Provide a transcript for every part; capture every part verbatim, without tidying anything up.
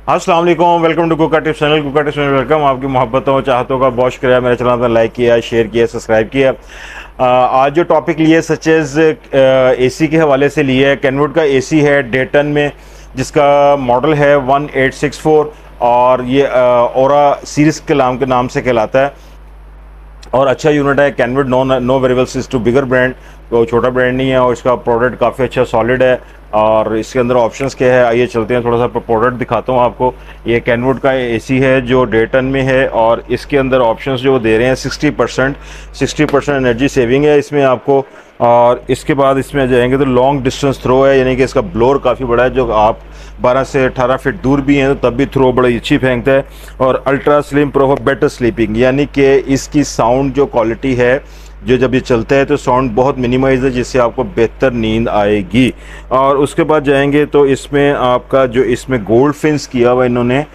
अस्सलाम वालेकुम, welcome to कुका टिप्स चैनल। कुका टिप्स में वेलकम। आपकी मोहब्बतों चाहतों का बहुत शुक्रिया। मेरे चैनल पर लाइक किया, शेयर किया, सब्सक्राइब किया। आ, आज जो टॉपिक लिए सच एज एसी के हवाले से लिया है। कैनवुड का एसी है डेटन में, जिसका मॉडल है वन एट सिक्स फोर और ये ओरा सीरीज के नाम के नाम से कहलाता है और अच्छा यूनिट है। Kenwood no no variables to bigger brand, तो छोटा ब्रांड नहीं है और इसका प्रोडक्ट काफ़ी अच्छा सॉलिड है। और इसके अंदर ऑप्शंस क्या है, आइए चलते हैं, थोड़ा सा प्रोडक्ट दिखाता हूँ आपको। ये कैनवुड का एसी है जो डे टन में है और इसके अंदर ऑप्शंस जो दे रहे हैं sixty percent sixty percent energy saving है इसमें आपको। और इसके बाद इसमें जाएंगे तो लॉन्ग डिस्टेंस थ्रो है, यानी कि इसका ब्लोर काफ़ी बड़ा है, जो आप बारह से अठारह फीट दूर भी हैं तो तब भी थ्रो बड़ी अच्छी फेंकता है। और ultra slim pro for better sleeping, यानी कि इसकी साउंड जो क्वालिटी है, जो जब ये चलता है तो साउंड बहुत मिनिमाइज है, जिससे आपको बेहतर नींद आएगी। और उसके बाद जाएंगे तो इसमें आपका जो इसमें गोल्ड फिन्स किया हुआ है इन्होंने,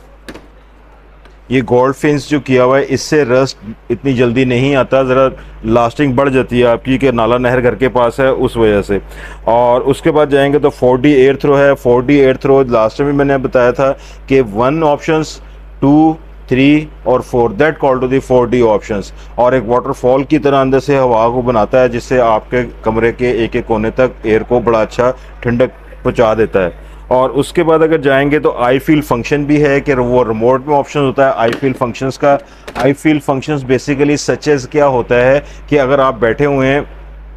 ये गोल्ड फिन्स जो किया हुआ है इससे रस्ट इतनी जल्दी नहीं आता, ज़रा लास्टिंग बढ़ जाती है आपकी, कि नाला नहर घर के पास है उस वजह से। और उसके बाद जाएंगे तो फोर डी एयर थ्रो है। Four D air throw last time भी मैंने बताया था कि वन ऑप्शंस, टू, थ्री और four, that call to the four D options. और एक वाटरफॉल की तरह अंदर से हवा को बनाता है, जिससे आपके कमरे के एक एक कोने तक एयर को बड़ा अच्छा ठंडक पहुंचा देता है। और उसके बाद अगर जाएंगे तो आई फील फंक्शन भी है, कि वो रिमोट में ऑप्शन होता है आई फील फंक्शंस का। I feel functions basically such as क्या होता है कि अगर आप बैठे हुए हैं,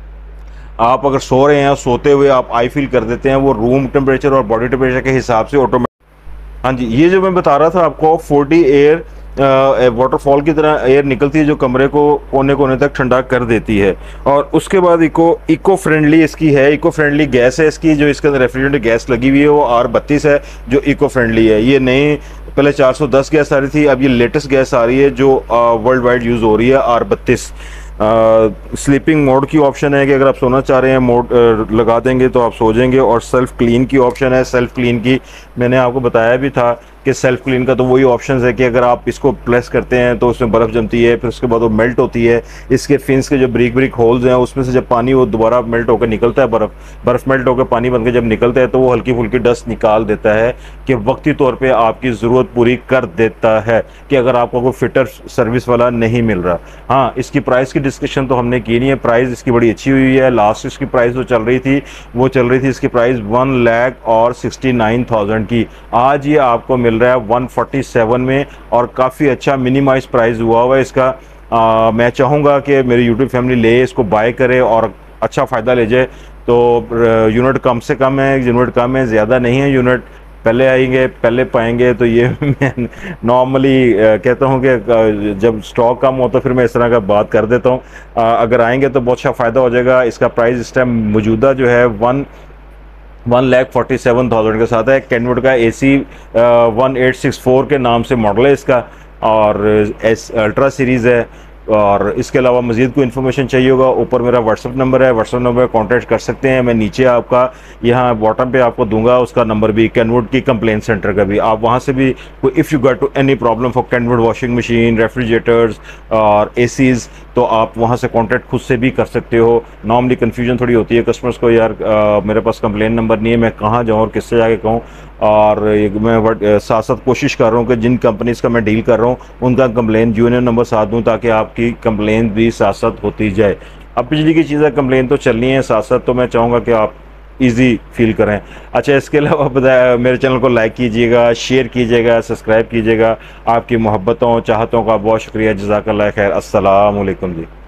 आप अगर सो रहे हैं, सोते हुए आप आई फील कर देते हैं, वो रूम टेम्परेचर और बॉडी टेम्परेचर के हिसाब से ऑटोमेटिक। हाँ जी, ये जो मैं बता रहा था आपको, फोर्टी एयर वाटरफॉल की तरह एयर निकलती है जो कमरे को कोने कोने तक ठंडा कर देती है। और उसके बाद इको इको फ्रेंडली इसकी है, इको फ्रेंडली गैस है इसकी, जो इसके अंदर रेफ्रिजरेंट गैस लगी हुई है वो आर बत्तीस है, जो इको फ्रेंडली है। ये नई पहले चार सौ दस गैस आ रही थी, अब ये लेटेस्ट गैस आ रही है जो वर्ल्ड वाइड यूज़ हो रही है, आर बत्तीस। स्लीपिंग मोड की ऑप्शन है कि अगर आप सोना चाह रहे हैं मोड uh, लगा देंगे तो आप सो जाएंगे। और सेल्फ क्लीन की ऑप्शन है। सेल्फ क्लीन की मैंने आपको बताया भी था कि सेल्फ क्लीन का तो वही ऑप्शन है कि अगर आप इसको प्रेस करते हैं तो उसमें बर्फ़ जमती है, फिर उसके बाद वो मेल्ट होती है। इसके फिन्स के जो ब्रिक ब्रिक होल्स हैं उसमें से जब पानी वो दोबारा मेल्ट होकर निकलता है, बर्फ़ बर्फ़ मेल्ट होकर पानी बन के जब निकलता है तो वो हल्की फुल्की डस्ट निकाल देता है, कि वक्ती तौर पर आपकी ज़रूरत पूरी कर देता है, कि अगर आपको कोई फिटर सर्विस वाला नहीं मिल रहा। हाँ, इसकी प्राइस की डिस्कशन तो हमने की नहीं है, प्राइस इसकी बड़ी अच्छी हुई है। लास्ट इसकी प्राइस जो चल रही थी वो चल रही थी इसकी प्राइस वन लाख और सिक्सटी नाइन थाउजेंड की। आज ये आपको मिल रहा है वन फोर्टी सेवन में और काफ़ी अच्छा मिनिमाइज प्राइस हुआ हुआ है इसका। आ, मैं चाहूँगा कि मेरी यूट्यूब फैमिली ले, इसको बाय करे और अच्छा फ़ायदा ले जाए। तो यूनिट कम से कम है, यूनिट कम है, ज़्यादा नहीं है यूनिट। पहले आएंगे पहले पाएंगे, तो ये मैं नॉर्मली कहता हूँ कि जब स्टॉक कम हो तो फिर मैं इस तरह का बात कर देता हूँ। अगर आएंगे तो बहुत अच्छा फ़ायदा हो जाएगा। इसका प्राइस इस टाइम मौजूदा जो है one one lakh forty seven thousand के साथ है। कैनवुड का A C one eight six four के नाम से मॉडल है इसका, और एस अल्ट्रा सीरीज़ है। और इसके अलावा मज़ीद कोई इन्फॉर्मेशन चाहिए होगा, ऊपर मेरा व्हाट्सअप नंबर है, व्हाट्सअप नंबर पर कॉन्टैक्ट कर सकते हैं। मैं नीचे आपका यहाँ बॉटम पे आपको दूंगा उसका नंबर भी, कैनवुड की कंप्लेंट सेंटर का भी। आप वहाँ से भी if you get to any problem for Kenwood washing machine, refrigerators और एसीज़, तो आप वहाँ से कांटेक्ट खुद से भी कर सकते हो। नॉर्मली कन्फ्यूजन थोड़ी होती है कस्टमर्स को, यार आ, मेरे पास कंप्लेन नंबर नहीं है, मैं कहाँ जाऊँ और किससे जाके कहूँ। और मैं साथ साथ कोशिश कर रहा हूँ कि जिन कंपनीज़ का मैं डील कर रहा हूँ उनका कंप्लेन यूनियन नंबर साथ दूँ, ताकि आपकी कंप्लेन भी साथ साथ होती जाए। अब बिजली की चीज़ें कंप्लेन तो चलनी है साथ साथ, तो मैं चाहूँगा कि आप इजी फील करें। अच्छा, इसके अलावा बताया मेरे चैनल को लाइक कीजिएगा, शेयर कीजिएगा, सब्सक्राइब कीजिएगा। आपकी मोहब्बतों चाहतों का बहुत शुक्रिया। जज़ाकल्लाह खैर। अस्सलाम वालेकुम जी।